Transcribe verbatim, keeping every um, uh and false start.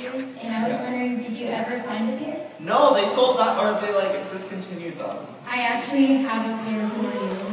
shoes, and I was Yeah. wondering, did you ever find a pair? No, they sold that, or they like discontinued them. I actually have a pair for you.